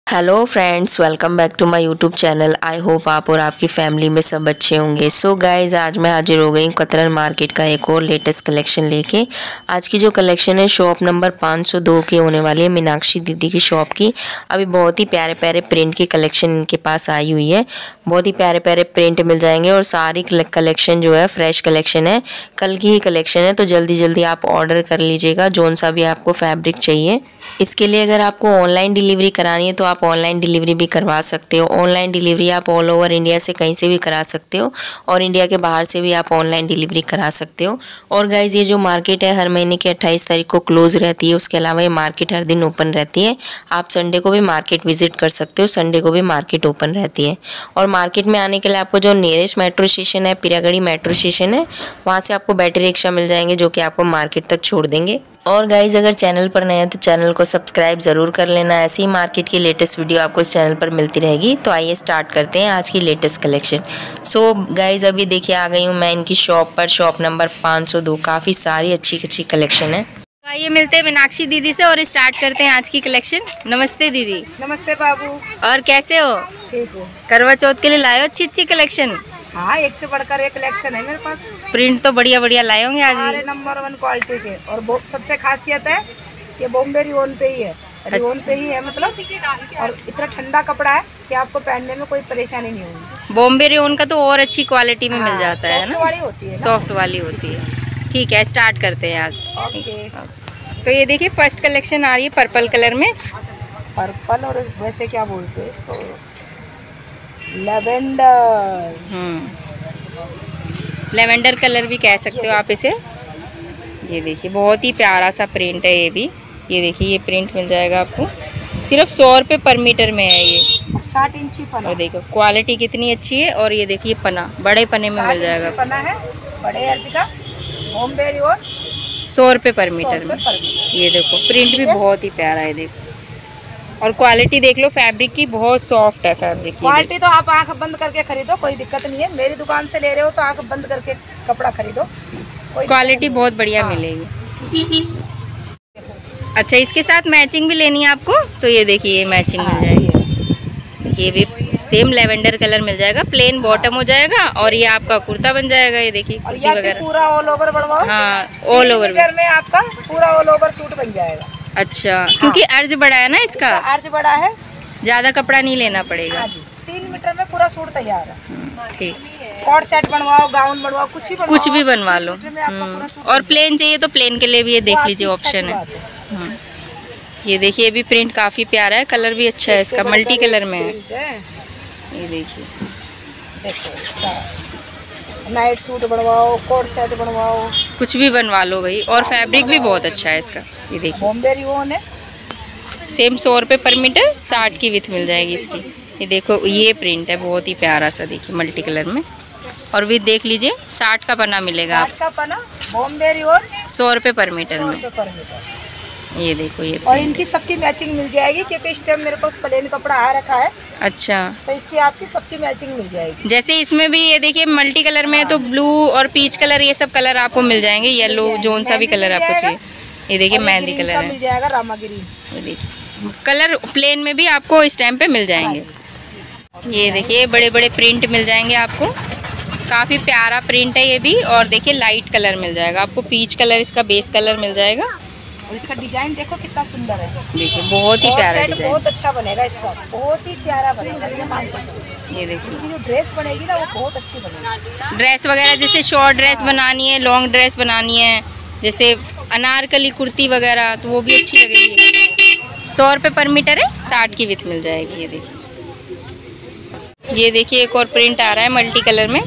Hello friends, welcome back to my YouTube channel. I hope आप और आपकी family में सब अच्छे होंगे। सो गाइज, आज मैं हाजिर हो गई कतरन मार्केट का एक और लेटेस्ट कलेक्शन लेके। आज की जो कलेक्शन है शॉप नंबर 502 की होने वाली है, मीनाक्षी दीदी की शॉप की। अभी बहुत ही प्यारे प्यारे प्रिंट की कलेक्शन इनके पास आई हुई है। बहुत ही प्यारे प्यारे प्रिंट मिल जाएंगे और सारी कलेक्शन जो है फ्रेश कलेक्शन है, कल की ही कलेक्शन है। तो जल्दी जल्दी आप ऑर्डर कर लीजिएगा जोन सा भी आपको फैब्रिक चाहिए। इसके लिए अगर आपको ऑनलाइन डिलीवरी करानी है तो आप ऑनलाइन डिलीवरी भी करवा सकते हो। ऑनलाइन डिलीवरी आप ऑल ओवर इंडिया से कहीं से भी करा सकते हो और इंडिया के बाहर से भी आप ऑनलाइन डिलीवरी करा सकते हो। और गाइज, ये जो मार्केट है हर महीने की 28 तारीख को क्लोज रहती है। उसके अलावा ये मार्केट हर दिन ओपन रहती है। आप संडे को भी मार्केट विजिट कर सकते हो, संडे को भी मार्केट ओपन रहती है। और मार्केट में आने के लिए आपको जो नियरेस्ट मेट्रो स्टेशन है, पिरागढ़ी मेट्रो स्टेशन है, वहाँ से आपको बैटरी रिक्शा मिल जाएंगे जो कि आपको मार्केट तक छोड़ देंगे। और गाइज, अगर चैनल पर नए हैं तो चैनल को सब्सक्राइब ज़रूर कर लेना। ऐसी ही मार्केट की लेटेस्ट वीडियो आपको इस चैनल पर मिलती रहेगी। तो आइए स्टार्ट करते हैं आज की लेटेस्ट कलेक्शन। सो गाइज, अभी देखिए आ गई हूँ मैं इनकी शॉप पर, शॉप नंबर 502। काफ़ी सारी अच्छी अच्छी कलेक्शन है। तो आइए मिलते हैं मीनाक्षी दीदी से और स्टार्ट करते हैं आज की कलेक्शन। नमस्ते दीदी। नमस्ते बाबू। और कैसे हो? ठीक हो? करवा चौथ के लिए लाए हो अच्छी अच्छी कलेक्शन? हाँ, एक से बढ़कर एक कलेक्शन है मेरे पास। प्रिंट तो बढ़िया बढ़िया लाए होंगे आज। सारे नंबर 1 क्वालिटी के। और सबसे खासियत है कि बॉम्बे रिओन पे ही है, रिओन पे ही है मतलब। और इतना ठंडा कपड़ा है कि आपको पहनने में कोई परेशानी नहीं होगी। बॉम्बे रिओन का तो और अच्छी क्वालिटी में मिल जाता है ना, सॉफ्ट वाली होती है, सॉफ्ट वाली होती है। ठीक है, स्टार्ट करते हैं आज। तो ये देखिए फर्स्ट कलेक्शन आ रही है पर्पल कलर में। पर्पल और वैसे क्या बोलते हैं इसको, लेवेंडर। लेवेंडर कलर भी कह सकते हो आप इसे। ये देखिए बहुत ही प्यारा सा प्रिंट है ये भी। ये देखिए ये प्रिंट मिल जाएगा आपको सिर्फ 100 रुपये पर मीटर में है ये। 60 इंची पना। और देखो क्वालिटी कितनी अच्छी है। और ये देखिए पना बड़े पने में मिल जाएगा। पना है बड़े अर्ज का, बॉम्बे रिओन 100 रुपये पर मीटर में। ये देखो प्रिंट भी बहुत ही प्यारा है, देखो। और क्वालिटी देख लो फैब्रिक की, बहुत सॉफ्ट है फैब्रिक। क्वालिटी तो आप आंख बंद करके खरीदो, कोई दिक्कत नहीं है। मेरी दुकान से ले रहे हो तो आंख बंद करके कपड़ा खरीदो, क्वालिटी बहुत बढ़िया मिलेगी। अच्छा, इसके साथ मैचिंग भी लेनी है आपको तो ये देखिए ये मैचिंग मिल जाएगी। ये भी सेम लेवेंडर कलर मिल जाएगा, प्लेन बॉटम हो जाएगा और ये आपका कुर्ता बन जाएगा। ये देखिए कुर्ती वगैरह पूरा ऑल ओवर बनवाओ। हाँ, ऑल ओवर में आपका पूरा ऑल ओवर सूट बन जाएगा। अच्छा, क्योंकि अर्ज बड़ा है ना इसका अर्ज बड़ा है, ज्यादा कपड़ा नहीं लेना पड़ेगा। हाँ जी, 3 मीटर में पूरा सूट तैयार है। ठीक, कॉर्ड सेट बनवाओ, गाउन बनवाओ, कुछ भी बनवा लो। और प्लेन चाहिए तो प्लेन के लिए भी ये देख लीजिए ऑप्शन है। ये देखिए ये भी प्रिंट काफी प्यारा है, कलर भी अच्छा है इसका, मल्टी कलर में है। ये देखिए नाइट सूट बनवाओ, कोट सेट बनवाओ, कुछ भी बनवा लो भाई। और फैब्रिक भी बहुत अच्छा है इसका। ये देखिए बॉम्बे रिओन है, सेम 100 रुपये पर मीटर, 60 की विथ मिल जाएगी इसकी। ये देखो ये प्रिंट है बहुत ही प्यारा सा, देखिए मल्टी कलर में। और विथ देख लीजिए 60 का पन्ना मिलेगा आप, 60 का पन्ना बॉम्बे रिओन 100 रुपये पर मीटर में। 100 रुपये पर मीटर। ये देखो ये और इनकी सबकी मैचिंग मिल जाएगी क्योंकि इस टाइम मेरे पास प्लेन कपड़ा आ रखा है। अच्छा, तो इसकी आपकी सबकी मैचिंग मिल जाएगी। जैसे इसमें भी ये देखिए मल्टी कलर में है तो ब्लू और पीच कलर ये सब कलर आपको मिल जाएंगे, येलो जोन सा भी कलर आपको चाहिए। ये देखिए मेहंदी कलर है, मिल जाएगा, रामा ग्रीन। ये देखिए कलर प्लेन में भी आपको इस टाइम पे मिल जाएंगे। ये देखिए बड़े बड़े प्रिंट मिल जाएंगे आपको, काफ़ी प्यारा प्रिंट है ये भी। और देखिए लाइट कलर मिल जाएगा आपको, पीच कलर इसका बेस कलर मिल जाएगा। और इसका डिजाइन देखो कितना सुंदर है, देखिए बहुत ही प्यारा डिजाइन, बहुत अच्छा बनेगा इसका, बहुत ही प्यारा बनेगा। ये मान के चलो, ये देखिए इसकी जो ड्रेस बनेगी ना वो बहुत अच्छी बनेगी। ड्रेस वगैरह जैसे शॉर्ट ड्रेस बनानी है, लॉन्ग ड्रेस बनानी है, जैसे अनारकली कुर्ती वगैरह, तो वो भी अच्छी लगेगी। 100 रुपये पर मीटर है, 60 की विथ मिल जाएगी। ये देखिए ये देखिए एक और प्रिंट आ रहा है मल्टी कलर में,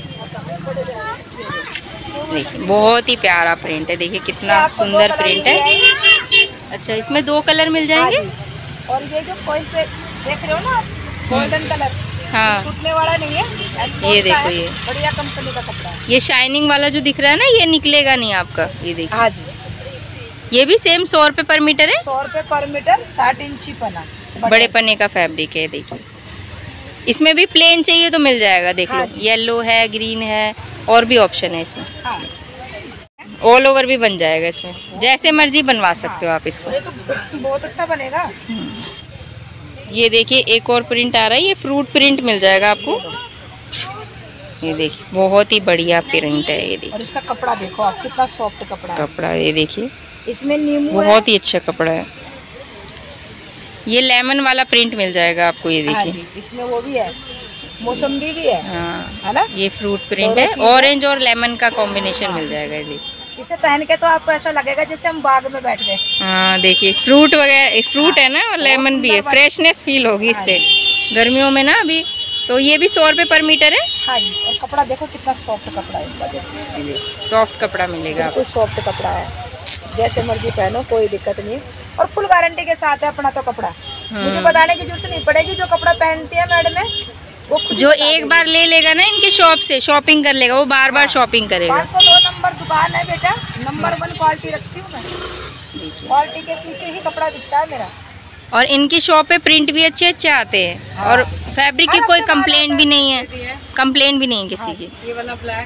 देखिए बहुत ही प्यारा प्रिंट है, देखिए कितना सुंदर प्रिंट है। अच्छा, इसमें 2 कलर मिल जाएंगे। और ये जो फॉइल पे देख रहे हो ना गोल्डन कलर, हाँ छूटने वाला नहीं है। ये देखो ये बढ़िया कंपनी का कपड़ा है। ये शाइनिंग वाला जो दिख रहा है ना, ये निकलेगा नहीं आपका। ये देखिए हाँ जी, ये भी सेम 100 रुपये पर मीटर है, 100 रुपये पर मीटर, 60 इंची पना, बड़े पन्ने का फैब्रिक है। देखिए इसमें भी प्लेन चाहिए तो मिल जाएगा, देख लो येलो है, ग्रीन है, और भी ऑप्शन है इसमें। हाँ। ऑल ओवर भी बन जाएगा इसमें, जैसे मर्जी बनवा सकते हो आप इसको। ये तो बहुत अच्छा बनेगा। ये देखिए एक और प्रिंट आ रहा है, ये फ्रूट प्रिंट मिल जाएगा आपको। ये देखिए बहुत ही बढ़िया प्रिंट है ये देखिए। और इसका कपड़ा देखो आप, कितना सॉफ्ट कपड़ा है। कपड़ा ये देखिए, इसमें नींबू बहुत ही अच्छा कपड़ा है। ये लेमन वाला प्रिंट मिल जाएगा आपको। ये हाँ देखिए जी, इसमें वो भी है, मौसम्बी भी है। हाँ, है ना। ये फ्रूट प्रिंट है, ऑरेंज और लेमन का कॉम्बिनेशन मिल जाएगा। ये देखिए, इसे पहन के तो आपको ऐसा लगेगा जैसे हम बाग में बैठ गए। हाँ देखिए, फ्रूट वगैरह, फ्रूट है ना और लेमन भी है, फ्रेशनेस फील होगी इससे गर्मियों में ना अभी। तो ये भी 100 रुपये पर मीटर है। हाँ जी, और कपड़ा देखो कितना सॉफ्ट कपड़ा है इसका। देखो सॉफ्ट कपड़ा मिलेगा आपको, सॉफ्ट कपड़ा है, जैसे मर्जी पहनो, कोई दिक्कत नहीं। और फुल गारंटी के साथ है अपना तो कपड़ा। मुझे बताने की जरूरत नहीं पड़ेगी, जो कपड़ा पहनती है मैडम वो जो एक बार ले लेगा ना इनके शॉप से, शॉपिंग कर लेगा, वो बार बार शॉपिंग करेगा। 502 नंबर दुकान है बेटा, नंबर 1 क्वालिटी रखती हूँ मैं। क्वालिटी के पीछे ही कपड़ा दिखता है मेरा। और इनकी शॉप पे प्रिंट भी अच्छे अच्छे आते हैं। हाँ। और फैब्रिक की कोई कंप्लेंट भी नहीं है, कंप्लेंट भी नहीं है किसी की। ये वाला ब्लैक,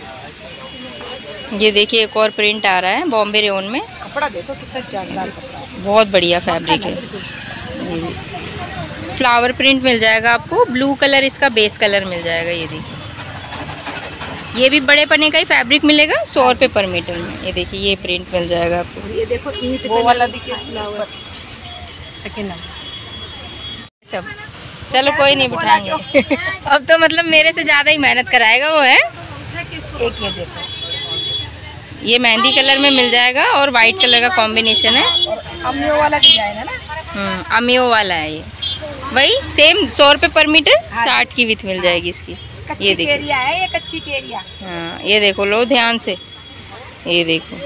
ये देखिए एक और प्रिंट आ रहा है बॉम्बे रेयन में। कपड़ा देखो कितना जानदार कपड़ा है, बहुत बढ़िया फैब्रिक है। फ्लावर प्रिंट मिल जाएगा आपको, ब्लू कलर इसका बेस कलर मिल जाएगा। ये देखिए, ये भी बड़े पन्ने का ही फैब्रिक मिलेगा 100 रुपये पर मीटर में। ये देखिए ये प्रिंट मिल जाएगा आपको। ये देखो ईंट वो वाला दिखे फ्लावर, सेकंड नंबर सब। चलो कोई नहीं बिठाएंगे अब तो मतलब मेरे से ज़्यादा ही मेहनत कराएगा वो है। एक ये देखो, ये मेहंदी कलर में मिल जाएगा और वाइट कलर का कॉम्बिनेशन है। और अमियो वाला डिजाइन है ना। अमियो वाला है ये, वही सेम 100 रुपये पर मीटर। 60 की विथ मिल जाएगी इसकी। ये देखो केरिया है, ये कच्ची केरिया। हाँ ये देखो, लो ध्यान से, ये देखो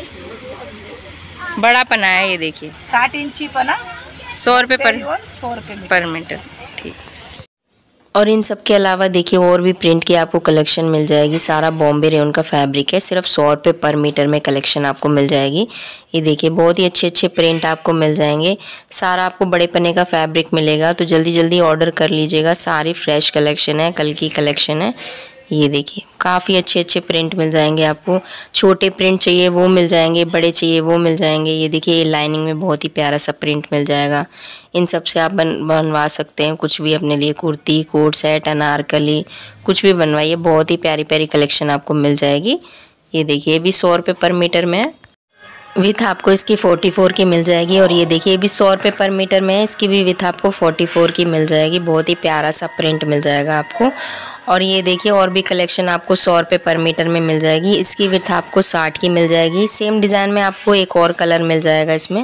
बड़ा पना है। ये देखिए 60 इंची पना, 100 रुपये पर मीटर। ठीक। और इन सब के अलावा देखिए और भी प्रिंट की आपको कलेक्शन मिल जाएगी। सारा बॉम्बे रेयन का फैब्रिक है, सिर्फ 100 रुपये पर मीटर में कलेक्शन आपको मिल जाएगी। ये देखिए बहुत ही अच्छे अच्छे प्रिंट आपको मिल जाएंगे। सारा आपको बड़े पन्ने का फैब्रिक मिलेगा, तो जल्दी जल्दी ऑर्डर कर लीजिएगा। सारी फ्रेश कलेक्शन है, कल की कलेक्शन है। ये देखिए काफ़ी अच्छे अच्छे प्रिंट मिल जाएंगे आपको। छोटे प्रिंट चाहिए वो मिल जाएंगे, बड़े चाहिए वो मिल जाएंगे। ये देखिए ये लाइनिंग में बहुत ही प्यारा सा प्रिंट मिल जाएगा। इन सब से आप बनवा सकते हैं कुछ भी अपने लिए, कुर्ती, कोट सेट, अनारकली, कुछ भी बनवाइए। बहुत ही प्यारी प्यारी कलेक्शन आपको मिल जाएगी। ये देखिए ये भी 100 रुपये पर मीटर में है, विथ आपको इसकी 44 की मिल जाएगी। और ये देखिए ये भी 100 रुपये पर मीटर में है, इसकी भी विथ आपको 44 की मिल जाएगी। बहुत ही प्यारा सा प्रिंट मिल जाएगा आपको। और ये देखिए और भी कलेक्शन आपको 100 रुपये पर मीटर में मिल जाएगी, इसकी विथ आपको 60 की मिल जाएगी। सेम डिज़ाइन में आपको एक और कलर मिल जाएगा इसमें।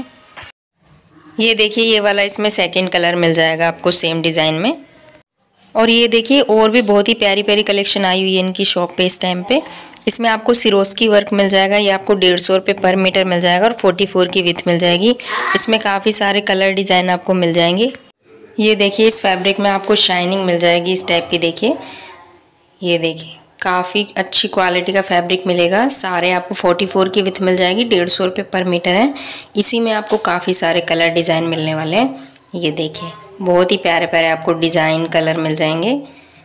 ये देखिए ये वाला इसमें सेकंड कलर मिल जाएगा आपको सेम डिज़ाइन में। और ये देखिए और भी बहुत ही प्यारी प्यारी कलेक्शन आई हुई है इनकी शॉप पे इस टाइम पे। इसमें आपको सिरोस्की वर्क मिल जाएगा, ये आपको 150 रुपये पर मीटर मिल जाएगा और 44 की विथ मिल जाएगी। इसमें काफ़ी सारे कलर डिज़ाइन आपको मिल जाएंगे। ये देखिए इस फैब्रिक में आपको शाइनिंग मिल जाएगी इस टाइप की। देखिए ये देखिए काफ़ी अच्छी क्वालिटी का फैब्रिक मिलेगा। सारे आपको 44 की विथ मिल जाएगी, 150 रुपये पर मीटर है। इसी में आपको काफ़ी सारे कलर डिज़ाइन मिलने वाले हैं। ये देखिए बहुत ही प्यारे प्यारे आपको डिज़ाइन कलर मिल जाएंगे।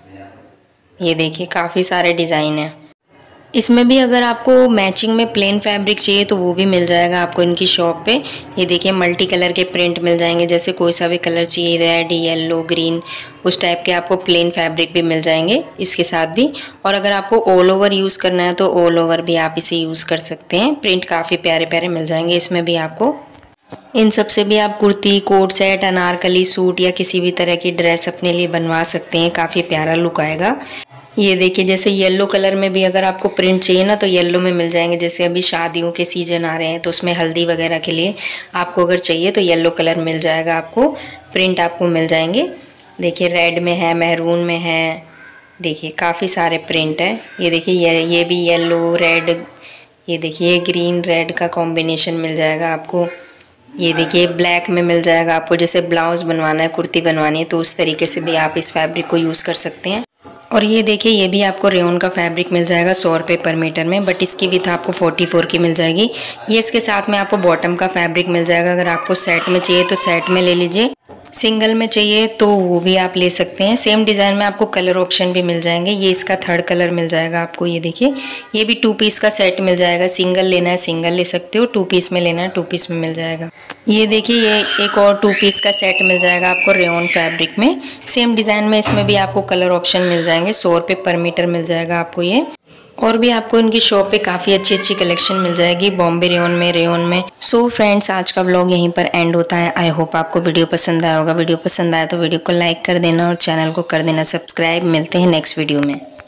ये देखिए काफ़ी सारे डिज़ाइन हैं। इसमें भी अगर आपको मैचिंग में प्लेन फैब्रिक चाहिए तो वो भी मिल जाएगा आपको इनकी शॉप पे। ये देखिए मल्टी कलर के प्रिंट मिल जाएंगे, जैसे कोई सा भी कलर चाहिए, रेड, येलो, ग्रीन, उस टाइप के आपको प्लेन फैब्रिक भी मिल जाएंगे इसके साथ भी। और अगर आपको ऑल ओवर यूज़ करना है तो ऑल ओवर भी आप इसे यूज़ कर सकते हैं। प्रिंट काफ़ी प्यारे प्यारे मिल जाएंगे इसमें भी आपको। इन सब से भी आप kurti, coat set, anarkali, suit या किसी भी तरह की ड्रेस अपने लिए बनवा सकते हैं। काफ़ी प्यारा लुक आएगा। ये देखिए जैसे येलो कलर में भी अगर आपको प्रिंट चाहिए ना तो येलो में मिल जाएंगे। जैसे अभी शादियों के सीजन आ रहे हैं तो उसमें हल्दी वगैरह के लिए आपको अगर चाहिए तो येलो कलर मिल जाएगा आपको, प्रिंट आपको मिल जाएंगे। देखिए रेड में है, मैरून में है, देखिए काफ़ी सारे प्रिंट है। ये देखिए ये भी येलो, रेड, ये देखिए ग्रीन रेड का कॉम्बिनेशन मिल जाएगा आपको। ये देखिए ब्लैक में मिल जाएगा आपको। जैसे ब्लाउज बनवाना है, कुर्ती बनवानी है तो उस तरीके से भी आप इस फैब्रिक को यूज़ कर सकते हैं। और ये देखिए ये भी आपको रेयन का फैब्रिक मिल जाएगा 100 रुपये पर मीटर में, बट इसकी विथ आपको 44 की मिल जाएगी। ये इसके साथ में आपको बॉटम का फैब्रिक मिल जाएगा। अगर आपको सेट में चाहिए तो सेट में ले लीजिए। सिंगल में चाहिए तो वो भी आप ले सकते हैं। सेम डिज़ाइन में आपको कलर ऑप्शन भी मिल जाएंगे। ये इसका 3rd कलर मिल जाएगा आपको। ये देखिए, ये भी 2 पीस का सेट मिल जाएगा। सिंगल लेना है सिंगल ले सकते हो, 2 पीस में लेना है 2 पीस में मिल जाएगा। ये देखिए, ये एक और 2 पीस का सेट मिल जाएगा आपको रेयॉन फैब्रिक में। सेम डिज़ाइन में इसमें भी आपको कलर ऑप्शन मिल जाएंगे। 100 रुपये पर मीटर मिल जाएगा आपको ये। और भी आपको इनकी शॉप पे काफ़ी अच्छी अच्छी कलेक्शन मिल जाएगी बॉम्बे रेयॉन में। सो फ्रेंड्स, आज का व्लॉग यहीं पर एंड होता है। आई होप आपको वीडियो पसंद आया होगा। वीडियो पसंद आया तो वीडियो को लाइक कर देना और चैनल को कर देना सब्सक्राइब। मिलते हैं नेक्स्ट वीडियो में।